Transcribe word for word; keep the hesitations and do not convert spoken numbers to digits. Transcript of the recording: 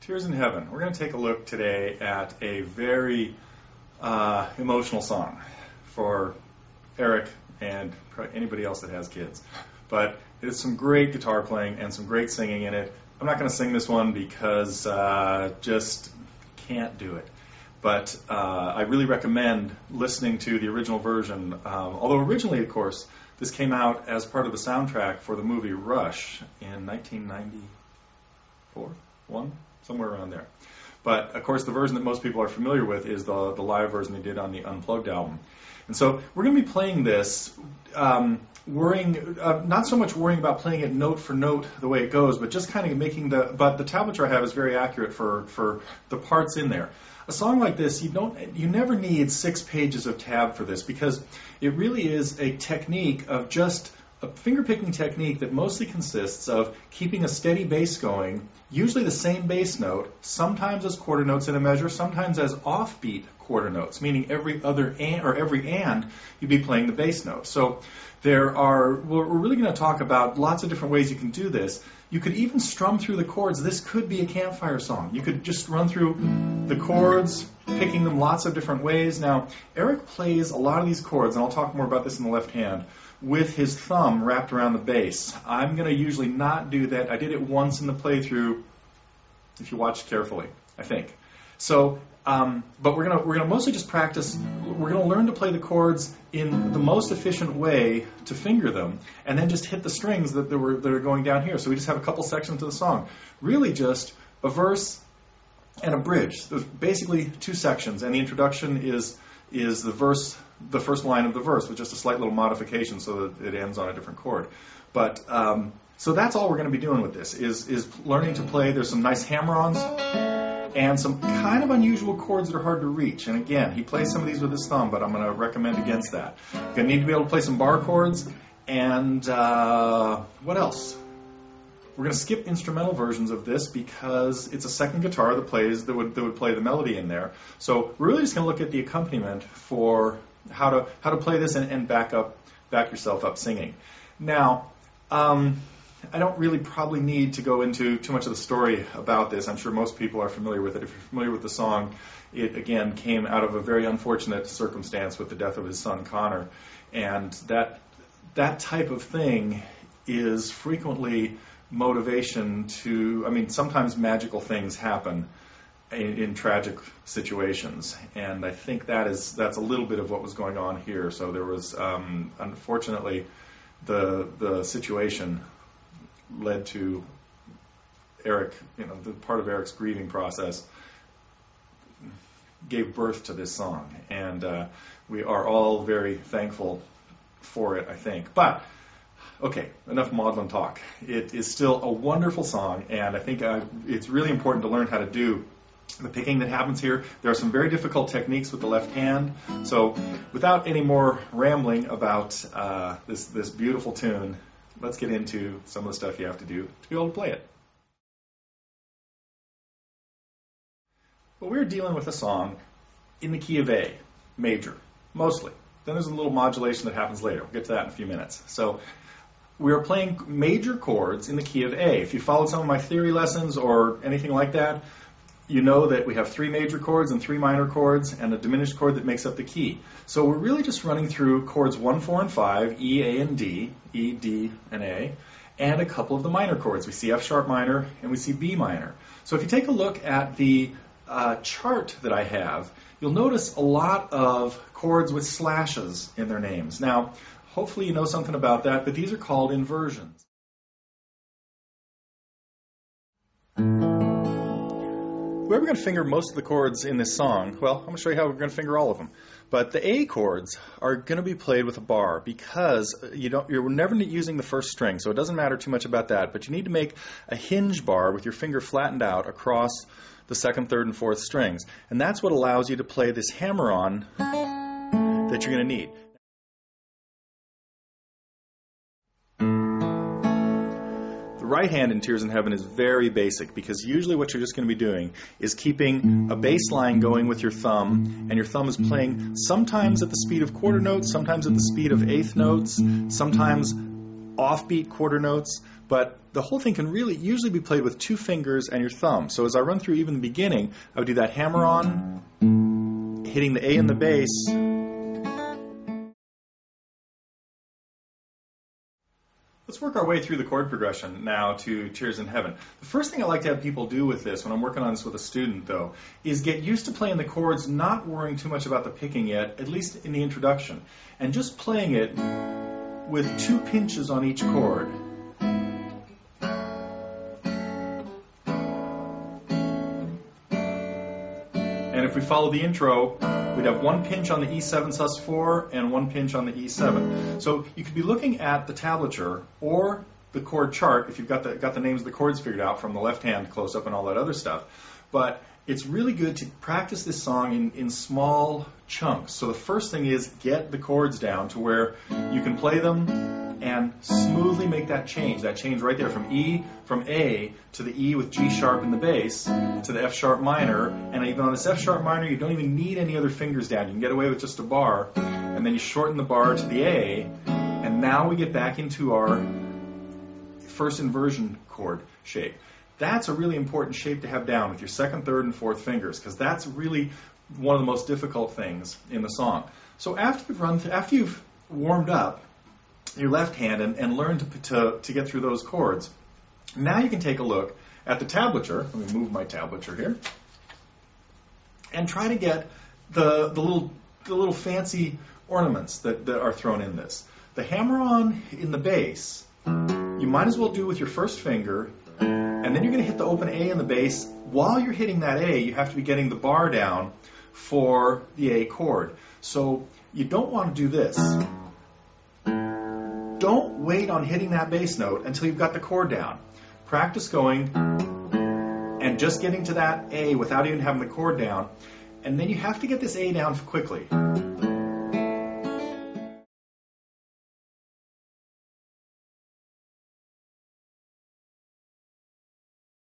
Tears in Heaven. We're going to take a look today at a very uh, emotional song for Eric and anybody else that has kids. But it's some great guitar playing and some great singing in it. I'm not going to sing this one because uh, just can't do it. But uh, I really recommend listening to the original version. Um, although originally, of course, this came out as part of the soundtrack for the movie Rush in nineteen ninety-four, one, somewhere around there. But of course, the version that most people are familiar with is the the live version they did on the Unplugged album. And so we're going to be playing this, um, worrying, uh, not so much worrying about playing it note for note the way it goes, but just kind of making the. But the tablature I have is very accurate for for the parts in there. A song like this, you don't, you never need six pages of tab for this because it really is a technique of just a finger-picking technique that mostly consists of keeping a steady bass going, usually the same bass note, sometimes as quarter notes in a measure, sometimes as offbeat quarter notes, meaning every other and or every and you'd be playing the bass note. So there are, we're really going to talk about lots of different ways you can do this. You could even strum through the chords. This could be a campfire song. You could just run through the chords, picking them lots of different ways. Now, Eric plays a lot of these chords, and I'll talk more about this in the left hand, with his thumb wrapped around the bass. I'm going to usually not do that. I did it once in the playthrough, if you watched carefully, I think. So, um, but we're going to we're going to mostly just practice. We're going to learn to play the chords in the most efficient way to finger them, and then just hit the strings that, that, were, that are going down here. So we just have a couple sections of the song. Really just a verse and a bridge. There's basically two sections, and the introduction is is the verse, the first line of the verse, with just a slight little modification so that it ends on a different chord. But um, so that's all we're going to be doing with this, is is learning to play. There's some nice hammer-ons and some kind of unusual chords that are hard to reach. And again, he plays some of these with his thumb, but I'm going to recommend against that. You're going to need to be able to play some bar chords. And uh, what else? We're going to skip instrumental versions of this because it's a second guitar that plays that would that would play the melody in there. So we're really just going to look at the accompaniment for how to how to play this and, and back up back yourself up singing. Now, um, I don't really probably need to go into too much of the story about this. I'm sure most people are familiar with it. If you're familiar with the song, it again came out of a very unfortunate circumstance with the death of his son Connor, and that that type of thing is frequently motivation to, I mean, sometimes magical things happen in, in tragic situations, and I think that is that's a little bit of what was going on here. So there was, um, unfortunately, the the situation led to Eric, you know, the part of Eric's grieving process gave birth to this song, and uh, we are all very thankful for it, I think. But okay, enough maudlin talk. It is still a wonderful song, and I think uh, it's really important to learn how to do the picking that happens here. There are some very difficult techniques with the left hand. So without any more rambling about uh, this, this beautiful tune, let's get into some of the stuff you have to do to be able to play it. Well, we're dealing with a song in the key of A, major, mostly. Then there's a little modulation that happens later. We'll get to that in a few minutes. So we are playing major chords in the key of A. If you followed some of my theory lessons or anything like that, you know that we have three major chords and three minor chords and a diminished chord that makes up the key. So we're really just running through chords one, four, and five, E, A, and D, E, D, and A, and a couple of the minor chords. We see F sharp minor and we see B minor. So if you take a look at the uh, chart that I have, you'll notice a lot of chords with slashes in their names. Now, hopefully you know something about that, but these are called inversions. We're going to finger most of the chords in this song. Well, I'm going to show you how we're going to finger all of them. But the A chords are going to be played with a bar because you don't, you're never using the first string, so it doesn't matter too much about that. But you need to make a hinge bar with your finger flattened out across the second, third, and fourth strings. And that's what allows you to play this hammer-on that you're going to need. The right hand in Tears in Heaven is very basic because usually what you're just going to be doing is keeping a bass line going with your thumb, and your thumb is playing sometimes at the speed of quarter notes, sometimes at the speed of eighth notes, sometimes offbeat quarter notes, but the the whole thing can really usually be played with two fingers and your thumb. So as I run through even the beginning, I would do that hammer on, hitting the A in the bass. Let's work our way through the chord progression now to Tears in Heaven. The first thing I like to have people do with this, when I'm working on this with a student though, is get used to playing the chords, not worrying too much about the picking yet, at least in the introduction, and just playing it with two pinches on each chord. And if we follow the intro, we'd have one pinch on the E seven sus four and one pinch on the E seven. So you could be looking at the tablature or the chord chart if you've got the, got the names of the chords figured out from the left hand close-up and all that other stuff. But it's really good to practice this song in, in small chunks. So the first thing is get the chords down to where you can play them and smoothly make that change, that change right there from E, from A to the E with G sharp in the bass to the F sharp minor. And even on this F sharp minor, you don't even need any other fingers down. You can get away with just a bar, and then you shorten the bar to the A, and now we get back into our first inversion chord shape. That's a really important shape to have down with your second, third, and fourth fingers, because that's really one of the most difficult things in the song. So after you've run, th- after you've warmed up your left hand and, and learned to, to, to get through those chords, now you can take a look at the tablature. Let me move my tablature here, and try to get the the little the little fancy ornaments that, that are thrown in this. The hammer-on in the bass, you might as well do with your first finger. And then you're going to hit the open A in the bass. While you're hitting that A, you have to be getting the bar down for the A chord. So you don't want to do this. Don't wait on hitting that bass note until you've got the chord down. Practice going and just getting to that A without even having the chord down. And then you have to get this A down quickly.